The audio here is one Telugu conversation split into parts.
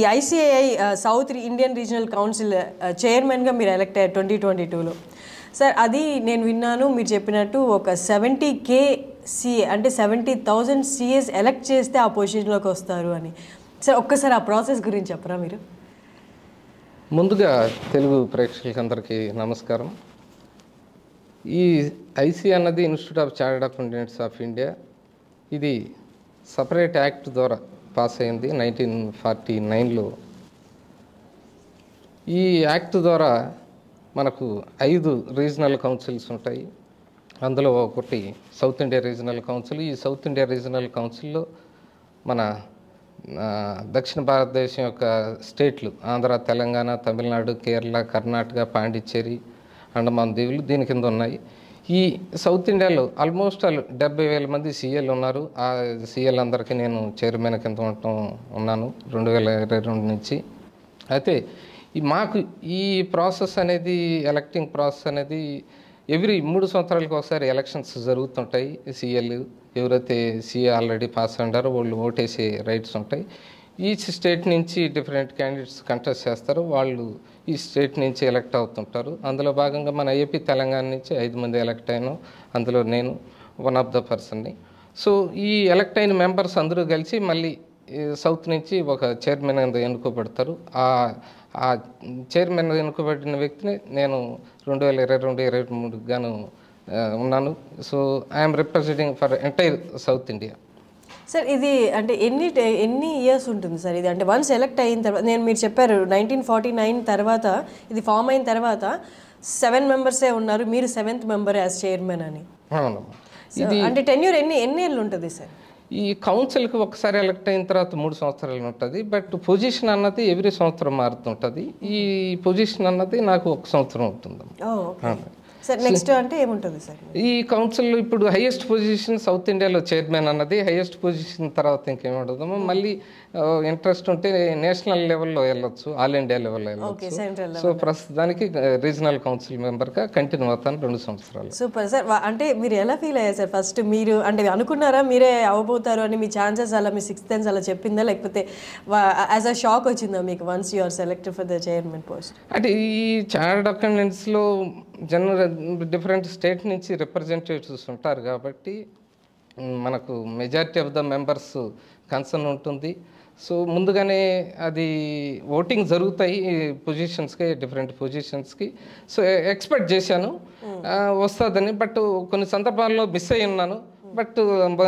ఐసిఐఐ సౌత్ ఇండియన్ రీజనల్ కౌన్సిల్ చైర్మన్గా మీరు ఎలక్ట్ అయ్యారు 2022లో. సార్ అది నేను విన్నాను మీరు చెప్పినట్టు ఒక 70K CA అంటే 70,000 CAs ఎలక్ట్ చేస్తే ఆ పొజిషన్లోకి వస్తారు అని. సార్ ఒక్కసారి ఆ ప్రాసెస్ గురించి చెప్పరా మీరు? ముందుగా తెలుగు ప్రేక్షకులందరికీ నమస్కారం. ఈ ఐసీ అన్నది institute of chartered accountants of India, ఇది సపరేట్ యాక్ట్ ద్వారా పాస్ అయింది 1949లో. ఈ యాక్ట్ ద్వారా మనకు 5 రీజనల్ కౌన్సిల్స్ ఉంటాయి. అందులో ఒకటి సౌత్ ఇండియా రీజనల్ కౌన్సిల్. ఈ సౌత్ ఇండియా రీజనల్ కౌన్సిల్లో మన దక్షిణ భారతదేశం యొక్క స్టేట్లు ఆంధ్ర, తెలంగాణ, తమిళనాడు, కేరళ, కర్ణాటక, పాండిచ్చేరి, అండమాన్ దీవులు దీని కింద ఉన్నాయి. ఈ సౌత్ ఇండియాలో ఆల్మోస్ట్ 70,000 మంది సీఏలు ఉన్నారు. ఆ సీఏలు అందరికీ నేను చైర్మన్ కింద ఉన్నాను 2022 నుంచి. అయితే మాకు ఈ ప్రాసెస్ అనేది, ఎలక్టింగ్ ప్రాసెస్ అనేది ఎవ్రీ 3 సంవత్సరాలకు ఒకసారి ఎలక్షన్స్ జరుగుతుంటాయి. సీఏలు ఎవరైతే సీఏ ఆల్రెడీ పాస్ అయ్యారో వాళ్ళు ఓటేసే రైట్స్ ఉంటాయి. ఈచ్ స్టేట్ నుంచి డిఫరెంట్ క్యాండిడేట్స్ కంటెస్ట్ చేస్తారు. వాళ్ళు ఈ స్టేట్ నుంచి ఎలక్ట్ అవుతుంటారు. అందులో భాగంగా మన ఏపీ, తెలంగాణ నుంచి 5 మంది ఎలక్ట్ అయినాం. అందులో నేను వన్ ఆఫ్ ద పర్సన్ని. సో ఈ ఎలక్ట్ అయిన మెంబర్స్ అందరూ కలిసి మళ్ళీ సౌత్ నుంచి ఒక చైర్మన్ ఎన్నుకోబడతారు. ఆ చైర్మన్ ఎన్నుకోబడిన వ్యక్తిని నేను 2022-23 గాను ఉన్నాను. So I'm representing for entire south India. Sir ఇది అంటే ఎన్ని ఇయర్స్ ఉంటుంది సార్ ఇది? అంటే వన్స్ ఎలక్ట్ అయిన తర్వాత, మీరు చెప్పారు 1949 తర్వాత ఇది ఫామ్ అయిన తర్వాత 7 మెంబర్సే ఉన్నారు, మీరు 7th మెంబర్ యాజ్ చైర్మన్ అని. అవునమ్మా. ఇది అంటే టెన్యూర్ ఎన్ని ఏళ్ళు ఉంటుంది సార్? ఈ కౌన్సిల్కి ఒకసారి ఎలక్ట్ అయిన తర్వాత 3 సంవత్సరాలు ఉంటుంది. బట్ పొజిషన్ అన్నది ఎవ్రీ సంవత్సరం మారుతుంటుంది. ఈ పొజిషన్ అన్నది నాకు 1 సంవత్సరం ఉంటుంది. సార్ నెక్స్ట్ అంటే ఏముంటుంది సార్? ఈ కౌన్సిల్లో ఇప్పుడు హైయెస్ట్ పొజిషన్ సౌత్ ఇండియాలో చైర్మన్ అన్నది హైయెస్ట్ పొజిషన్. తర్వాత ఇంకేముంటుందో మళ్ళీ ఇంట్రెస్ట్ ఉంటే నేషనల్ లెవెల్లో వెళ్ళొచ్చు, ఆల్ ఇండియా లెవెల్లో వెళ్ళొచ్చు. సో ప్రస్తుతానికి రీజనల్ కౌన్సిల్ మెంబర్గా కంటిన్యూ అవుతాను 2 సంవత్సరాలు. Super sir. అంటే మీరు ఎలా ఫీల్ అయ్యారు సార్? ఫస్ట్ మీరు అంటే అనుకున్నారా మీరే అవ్వబోతారు అని? మీ ఛాన్సెస్ అలా మీ 6th సెన్స్ అలా చెప్పిందా, లేకపోతే యాజ్ అ షాక్ వచ్చిందా మీకు once you are selected for the chairman post? అంటే ఈ చార్టర్డ్ అకౌంటెంట్స్లో జనరల్ డిఫరెంట్ స్టేట్ నుంచి రిప్రజెంటేటివ్స్ ఉంటారు కాబట్టి మనకు majority of the members concern ఉంటుంది. సో ముందుగానే అది ఓటింగ్ జరుగుతాయి పొజిషన్స్కి, డిఫరెంట్ పొజిషన్స్కి. సో ఎక్స్పెక్ట్ చేశాను వస్తుందని. బట్ కొన్ని సందర్భాల్లో మిస్ అయి ఉన్నాను. బట్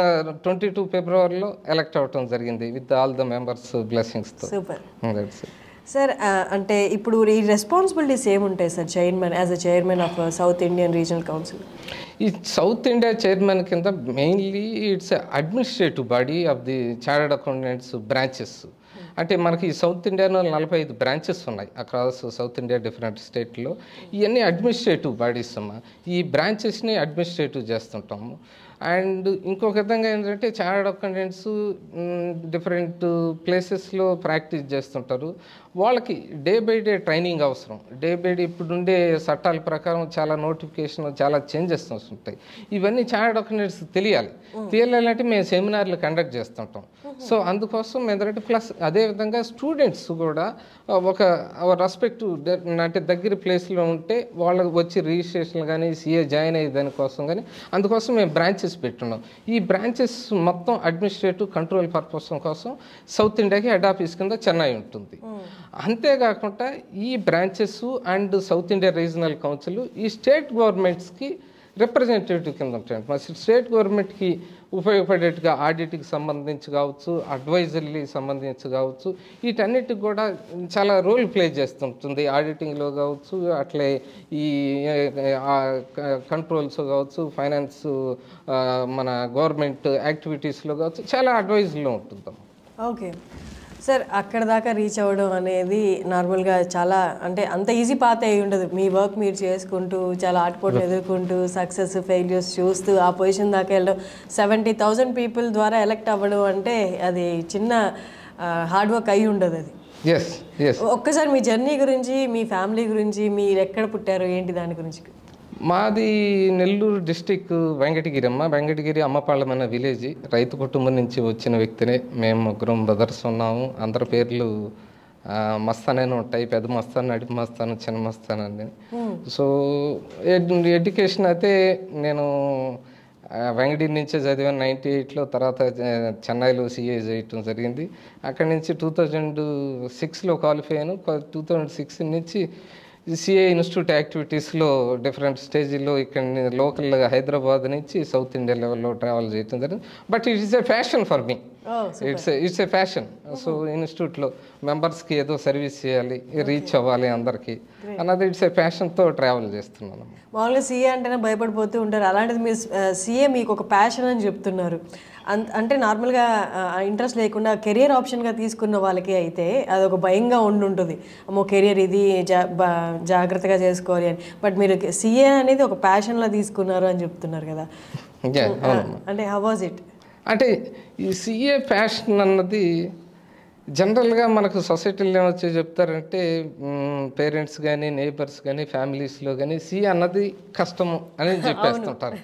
22 ఫిబ్రవరిలో ఎలక్ట్ అవ్వటం జరిగింది విత్ ఆల్ ద మెంబర్స్ బ్లెస్సింగ్స్తో. Super sir. అంటే ఇప్పుడు ఈ రెస్పాన్సిబిలిటీస్ ఏముంటాయి sir chairman, as a chairman of south Indian regional council? ఈ సౌత్ ఇండియా చైర్మన్ కింద mainly it's administrative body of the chartered accountants branches. అంటే మనకి సౌత్ ఇండియాలో 45 బ్రాంచెస్ ఉన్నాయి అక్రాస్ సౌత్ ఇండియా డిఫరెంట్ స్టేట్లో. ఇవన్నీ అడ్మినిస్ట్రేటివ్ బాడీస్ అమ్మా. ఈ బ్రాంచెస్ని అడ్మినిస్ట్రేటివ్ చేస్తుంటాము. అండ్ ఇంకొక విధంగా ఏంటంటే చార్టర్డ్ అకౌంటెంట్స్ డిఫరెంట్ ప్లేసెస్లో ప్రాక్టీస్ చేస్తుంటారు. వాళ్ళకి డే బై డే ట్రైనింగ్ అవసరం. డే బై డే ఇప్పుడుండే చట్టాల ప్రకారం చాలా నోటిఫికేషన్, చాలా చేంజెస్ ఉంటాయి. ఇవన్నీ చార్టర్డ్ అకౌంటెంట్స్ తెలియాలంటే మేము సెమినార్లు కండక్ట్ చేస్తుంటాం. సో అందుకోసం ఏంటంటే ప్లస్ అదేవిధంగా స్టూడెంట్స్ కూడా ఒక రెస్పెక్ట్ అంటే దగ్గర ప్లేస్లో ఉంటే వాళ్ళకి వచ్చి రిజిస్ట్రేషన్ కానీ సీఏ జాయిన్ అయ్యే దానికోసం కానీ అందుకోసం మేము బ్రాంచెస్ పెట్టున్నాం. ఈ బ్రాంచెస్ మొత్తం అడ్మినిస్ట్రేటివ్ కంట్రోల్ పర్పస్ కోసం సౌత్ ఇండియాకి హెడ్ ఆఫీస్ కింద చెన్నై ఉంటుంది. అంతేకాకుండా ఈ branches and south India regional council ఈ స్టేట్ గవర్నమెంట్స్కి రిప్రజెంటేటివ్ కింద ఉంటాయి. మా స్టేట్ గవర్నమెంట్కి ఉపయోగపడేట్టుగా ఆడిట్కి సంబంధించి కావచ్చు, అడ్వైజర్లీ సంబంధించి కావచ్చు, వీటన్నిటికి కూడా చాలా రోల్ ప్లే చేస్తుంటుంది. ఆడిటింగ్లో కావచ్చు, అట్లే ఈ కంట్రోల్స్ కావచ్చు, ఫైనాన్స్ మన గవర్నమెంట్ యాక్టివిటీస్లో కావచ్చు, చాలా అడ్వైజ్లో ఉంటుంది. ఓకే సార్, అక్కడ దాకా రీచ్ అవ్వడం అనేది నార్మల్గా చాలా అంటే అంత ఈజీ పాత్ అయి ఉండదు. మీ వర్క్ మీరు చేసుకుంటూ చాలా ఆటపోట్లు ఎదుర్కొంటూ సక్సెస్ ఫెయిల్యూర్స్ చూస్తూ ఆ పొజిషన్ దాకా వెళ్ళడం, 70,000 పీపుల్ ద్వారా ఎలక్ట్ అవ్వడం అంటే అది చిన్న హార్డ్ వర్క్ అయి ఉండదు. అది ఒక్కసారి మీ జర్నీ గురించి, మీ ఫ్యామిలీ గురించి, మీరు ఎక్కడ పుట్టారు ఏంటి దాని గురించి? మాది నెల్లూరు డిస్టిక్ వెంకటగిరి అమ్మ. వెంకటగిరి అమ్మపాళెం అనే విలేజ్. రైతు కుటుంబం నుంచి వచ్చిన వ్యక్తినే. మేము 3 బ్రదర్స్ ఉన్నాము. అందరి పేర్లు మస్తాన్ అని ఉంటాయి, పెద్ద మస్తాన్, నడిపి మస్తాన్, చిన్న మస్తాన్ అని. సో ఎడ్యుకేషన్ అయితే నేను వెంగడి నుంచే చదివాను 98లో. తర్వాత చెన్నైలో సిఏ చేయటం జరిగింది. అక్కడి నుంచి 2006లో క్వాలిఫై అయ్యాను. 2006 నుంచి సిఏ ఇన్స్టిట్యూట్ యాక్టివిటీస్లో డిఫరెంట్ స్టేజ్లో ఇక్కడ లోకల్గా హైదరాబాద్ నుంచి సౌత్ ఇండియా లెవెల్లో ట్రావెల్ చేయడం జరిగింది. But it is a passion for me. It's a passion. So ఇన్స్టిట్యూట్లో మెంబర్స్కి ఏదో సర్వీస్ చేయాలి, రీచ్ అవ్వాలి అందరికీ అన్నది ఇట్స్ ఎ ఫ్యాషన్తో ట్రావెల్ చేస్తున్నాను. మామూలుగా సీఏ అంటేనే భయపడిపోతూ ఉంటారు. అలాంటిది మీరు సీఏ మీకు ఒక ప్యాషన్ అని చెప్తున్నారు. అంటే నార్మల్గా ఇంట్రెస్ట్ లేకుండా కెరియర్ ఆప్షన్గా తీసుకున్న వాళ్ళకి అయితే అదొక భయంగా ఉంటుంది. అమ్మో కెరియర్ ఇది జాగ్రత్తగా చేసుకోవాలి అని. బట్ మీరు సీఏ అనేది ఒక ప్యాషన్లా తీసుకున్నారు అని చెప్తున్నారు కదా, అంటే హౌ వాజ్ ఇట్? అంటే ఈ సీఏ ప్యాషన్ అన్నది జనరల్గా మనకు సొసైటీలో ఏమొచ్చి చెప్తారంటే పేరెంట్స్ కానీ నేబర్స్ కానీ ఫ్యామిలీస్లో కానీ సీఏ అన్నది కష్టము అని చెప్పేస్తుంటారు.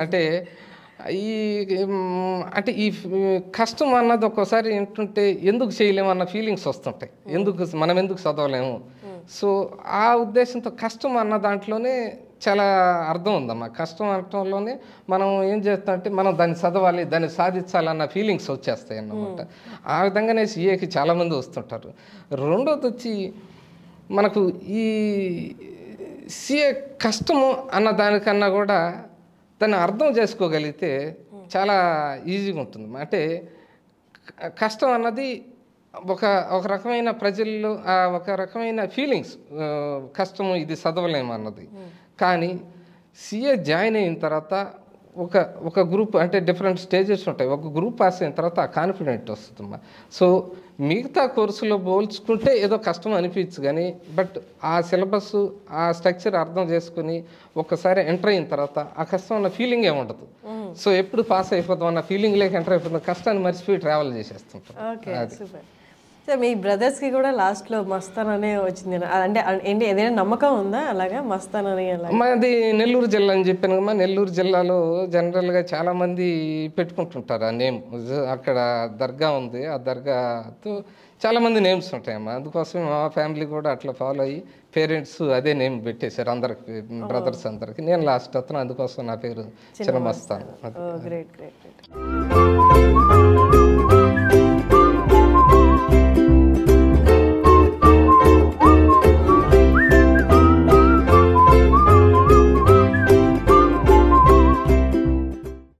అంటే ఈ కష్టం అన్నది ఒక్కోసారి ఏంటంటే ఎందుకు చేయలేము ఫీలింగ్స్ వస్తుంటాయి, మనం ఎందుకు చదవలేము. సో ఆ ఉద్దేశంతో కష్టం అన్న దాంట్లోనే చాలా అర్థం ఉందమ్మా. కష్టం అనటంలోనే మనం ఏం చేస్తామంటే మనం దాన్ని చదవాలి, దాన్ని సాధించాలన్న ఫీలింగ్స్ వచ్చేస్తాయి అన్నమాట. ఆ విధంగానే సీఏకి చాలామంది వస్తుంటారు. రెండోది వచ్చి మనకు ఈ సీఏ కష్టము అన్న దానికన్నా కూడా దాన్ని అర్థం చేసుకోగలిగితే చాలా ఈజీగా ఉంటుంది. అంటే కష్టం అన్నది ఒక రకమైన ప్రజల్లో ఒక రకమైన ఫీలింగ్స్, కష్టము ఇది చదవలేము అన్నది. కానీ సీఏ జాయిన్ అయిన తర్వాత ఒక గ్రూప్ అంటే డిఫరెంట్ స్టేజెస్ ఉంటాయి. ఒక గ్రూప్ పాస్ అయిన తర్వాత ఆ కాన్ఫిడెంట్ వస్తుందమ్మా. సో మిగతా కోర్సులో పోల్చుకుంటే ఏదో కష్టం అనిపించు కానీ బట్ ఆ సిలబస్ ఆ స్ట్రక్చర్ అర్థం చేసుకుని ఒక్కసారి ఎంటర్ అయిన తర్వాత ఆ కష్టం అన్న ఫీలింగ్ ఏముండదు. సో ఎప్పుడు పాస్ అయిపోతాం అన్న ఫీలింగ్ లేక ఎంటర్ అయిపోతాం, కష్టాన్ని మర్చిపోయి ట్రావెల్ చేసేస్తుంటాం. సార్ మీ బ్రదర్స్కి కూడా లాస్ట్లో మస్తాన్ అనే వచ్చింది అంటే ఏంటి ఏదైనా నమ్మకం ఉందా అలాగా మస్తాన్ అని? మాది నెల్లూరు జిల్లా అని చెప్పాను కమ్మా. నెల్లూరు జిల్లాలో జనరల్గా చాలామంది పెట్టుకుంటుంటారు ఆ నేమ్. అక్కడ దర్గా ఉంది, ఆ దర్గాతో చాలామంది నేమ్స్ ఉంటాయమ్మా. అందుకోసం మా ఫ్యామిలీ కూడా అట్లా ఫాలో అయ్యి పేరెంట్స్ అదే నేమ్ పెట్టేశారు అందరికి, బ్రదర్స్ అందరికి. నేను లాస్ట్ అతను, అందుకోసం నా పేరు చిన్న మస్తాన్. Great great great.